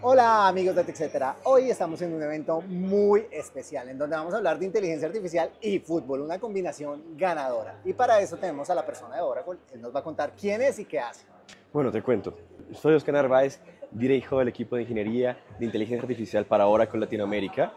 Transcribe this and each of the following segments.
Hola amigos de TechCetera, hoy estamos en un evento muy especial en donde vamos a hablar de inteligencia artificial y fútbol, una combinación ganadora. Y para eso tenemos a la persona de Oracle, él nos va a contar quién es y qué hace. Bueno, te cuento. Soy Oscar Narváez, dirijo el equipo de ingeniería de inteligencia artificial para Oracle Latinoamérica.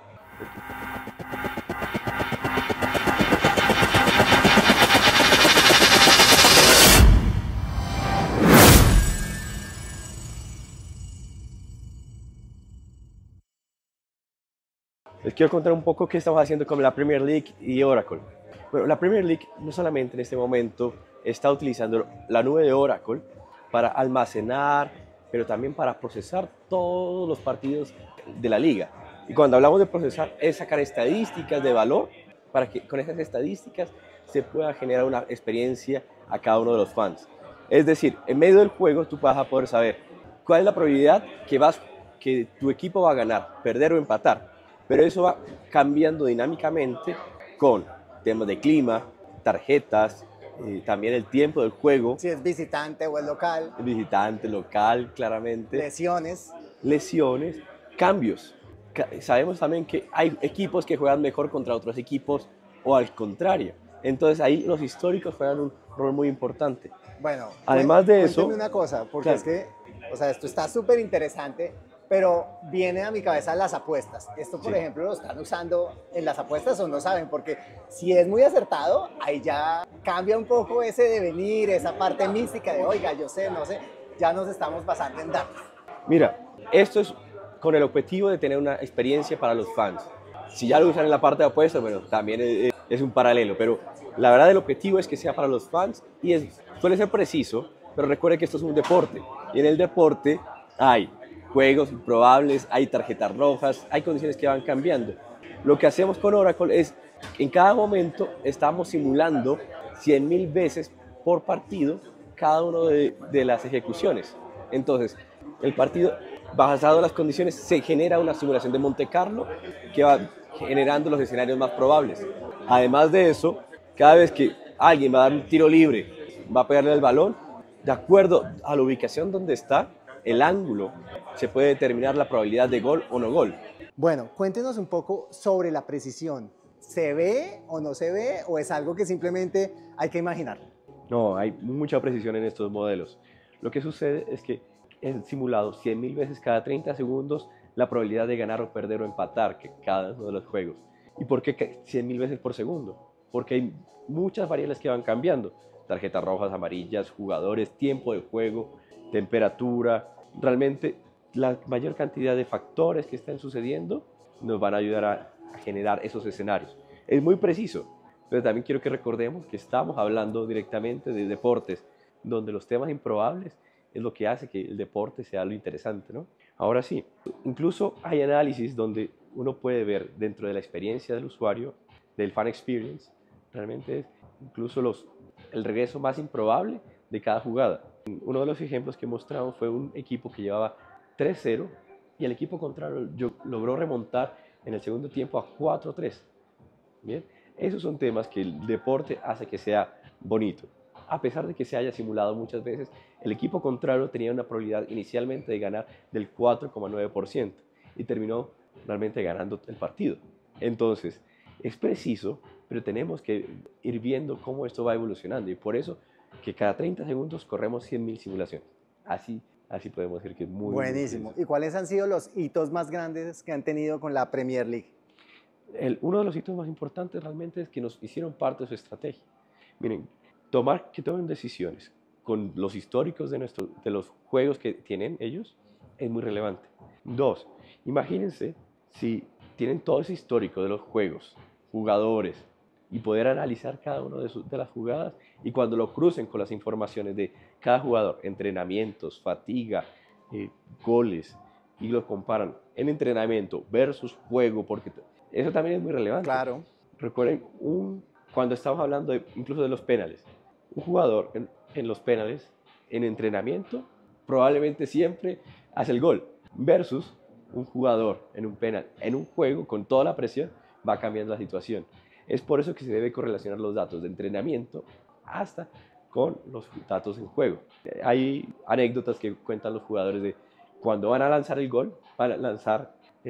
Les quiero contar un poco qué estamos haciendo con la Premier League y Oracle. Bueno, la Premier League no solamente en este momento está utilizando la nube de Oracle para almacenar, pero también para procesar todos los partidos de la liga. Y cuando hablamos de procesar, es sacar estadísticas de valor para que con esas estadísticas se pueda generar una experiencia a cada uno de los fans. Es decir, en medio del juego tú vas a poder saber cuál es la probabilidad que tu equipo va a ganar, perder o empatar. Pero eso va cambiando dinámicamente con temas de clima, tarjetas, también el tiempo del juego, Si es visitante o es local, visitante, local, claramente, lesiones. lesiones, cambios. Sabemos también que hay equipos que juegan mejor contra otros equipos o al contrario. Entonces ahí los históricos juegan un rol muy importante. Bueno, Además de eso, cuénteme una cosa, porque claro, es que, esto está súper interesante, pero viene a mi cabeza las apuestas. Esto, por sí. ejemplo, lo están usando en las apuestas o no saben, porque si es muy acertado, ahí ya cambia un poco ese devenir, esa parte mística de, oiga, yo sé, no sé, ya nos estamos basando en datos. Mira, esto es con el objetivo de tener una experiencia para los fans. Si ya lo usan en la parte de apuestas, bueno, también es un paralelo, pero la verdad el objetivo es que sea para los fans y suele ser preciso, pero recuerde que esto es un deporte y en el deporte hay juegos improbables, hay tarjetas rojas, hay condiciones que van cambiando. Lo que hacemos con Oracle es, en cada momento estamos simulando 100.000 veces por partido cada una de las ejecuciones. Entonces, el partido, basado en las condiciones, se genera una simulación de Monte Carlo que va generando los escenarios más probables. Además de eso, cada vez que alguien va a dar un tiro libre, va a pegarle el balón, de acuerdo a la ubicación donde está, el ángulo, se puede determinar la probabilidad de gol o no gol. Bueno, cuéntenos un poco sobre la precisión. ¿Se ve o no se ve o es algo que simplemente hay que imaginar? No, hay mucha precisión en estos modelos. Lo que sucede es que es simulado 100.000 veces cada 30 segundos la probabilidad de ganar o perder o empatar que cada uno de los juegos. ¿Y por qué 100.000 veces por segundo? Porque hay muchas variables que van cambiando. Tarjetas rojas, amarillas, jugadores, tiempo de juego, temperatura. Realmente la mayor cantidad de factores que están sucediendo nos van a ayudar a generar esos escenarios. Es muy preciso, pero también quiero que recordemos que estamos hablando directamente de deportes, donde los temas improbables es lo que hace que el deporte sea lo interesante, ¿no? Ahora sí, incluso hay análisis donde uno puede ver dentro de la experiencia del usuario, del fan experience, realmente es incluso el regreso más improbable de cada jugada. Uno de los ejemplos que mostramos fue un equipo que llevaba 3-0 y el equipo contrario logró remontar en el segundo tiempo a 4-3. Bien, esos son temas que el deporte hace que sea bonito. A pesar de que se haya simulado muchas veces, el equipo contrario tenía una probabilidad inicialmente de ganar del 4,9% y terminó realmente ganando el partido. Entonces, es preciso, pero tenemos que ir viendo cómo esto va evolucionando y por eso que cada 30 segundos corremos 100.000 simulaciones. Así podemos decir que es muy, muy Buenísimo. preciso. ¿Y cuáles han sido los hitos más grandes que han tenido con la Premier League? Uno de los hitos más importantes realmente es que nos hicieron parte de su estrategia. Miren, que tomen decisiones con los históricos de los juegos que tienen ellos es muy relevante. Dos, imagínense si tienen todo ese histórico de los juegos, jugadores, y poder analizar cada una de las jugadas y cuando lo crucen con las informaciones de cada jugador, entrenamientos, fatiga, eh, goles, y lo comparan en entrenamiento versus juego, porque eso también es muy relevante. Claro. Recuerden, cuando estamos hablando incluso de los penales, un jugador en los penales, en entrenamiento, probablemente siempre hace el gol, versus un jugador en un penal, en un juego, con toda la presión, va cambiando la situación. Es por eso que se debe correlacionar los datos de entrenamiento hasta con los datos en juego. Hay anécdotas que cuentan los jugadores de cuando van a lanzar el gol, van a lanzar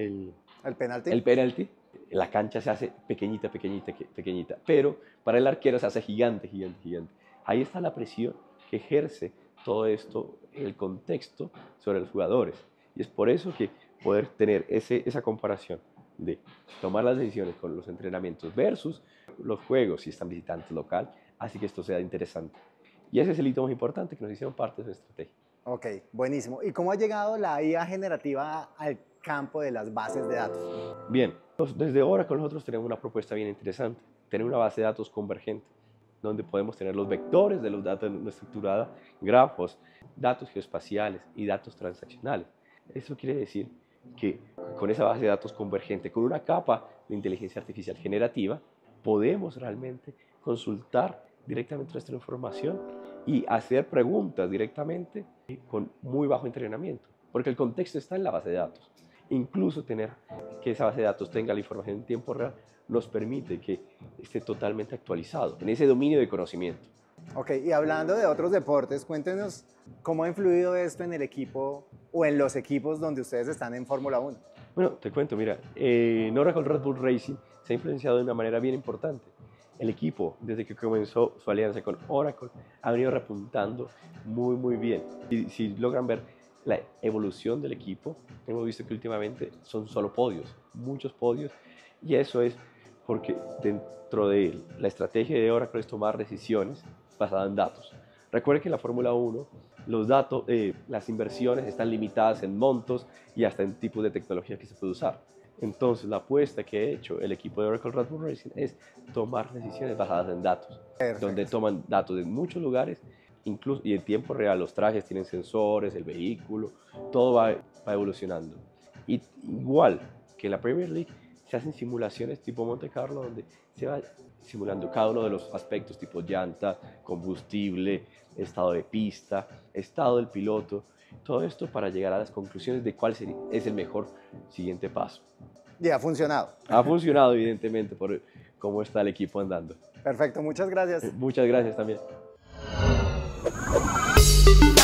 el penalti, la cancha se hace pequeñita, pequeñita, pequeñita, pero para el arquero se hace gigante, gigante, gigante. Ahí está la presión que ejerce todo esto, el contexto sobre los jugadores. Y es por eso que poder tener esa comparación de tomar las decisiones con los entrenamientos versus los juegos si están visitantes local, así que esto sea interesante. Y ese es el hito más importante que nos hicieron parte de su estrategia. Ok, buenísimo. ¿Y cómo ha llegado la IA generativa al campo de las bases de datos? Bien, desde Oracle nosotros tenemos una propuesta bien interesante, tener una base de datos convergente, donde podemos tener los vectores de los datos no estructurada, grafos, datos geoespaciales y datos transaccionales. Eso quiere decir que con esa base de datos convergente, con una capa de inteligencia artificial generativa, podemos realmente consultar directamente nuestra información y hacer preguntas directamente con muy bajo entrenamiento, porque el contexto está en la base de datos. Incluso tener que esa base de datos tenga la información en tiempo real nos permite que esté totalmente actualizado en ese dominio de conocimiento. Ok, y hablando de otros deportes, cuéntenos cómo ha influido esto en el equipo o en los equipos donde ustedes están en Fórmula 1. Bueno, te cuento, mira, en Oracle Red Bull Racing se ha influenciado de una manera bien importante. El equipo, desde que comenzó su alianza con Oracle, ha venido repuntando muy, muy bien. Y si logran ver la evolución del equipo, hemos visto que últimamente son solo podios, muchos podios, y eso es porque dentro de la estrategia de Oracle es tomar decisiones basadas en datos. Recuerden que en la Fórmula 1 los datos, las inversiones están limitadas en montos y hasta en tipos de tecnología que se puede usar. Entonces, la apuesta que ha hecho el equipo de Oracle Red Bull Racing es tomar decisiones basadas en datos, Perfecto. donde toman datos de muchos lugares, incluso y en tiempo real. Los trajes tienen sensores, el vehículo, todo va evolucionando. Y igual que en la Premier League, se hacen simulaciones tipo Monte Carlo, donde se va simulando cada uno de los aspectos, tipo llanta, combustible, estado de pista, estado del piloto, todo esto para llegar a las conclusiones de cuál es el mejor siguiente paso. Y ha funcionado. Ha funcionado, evidentemente, por cómo está el equipo andando. Perfecto, muchas gracias. Muchas gracias también.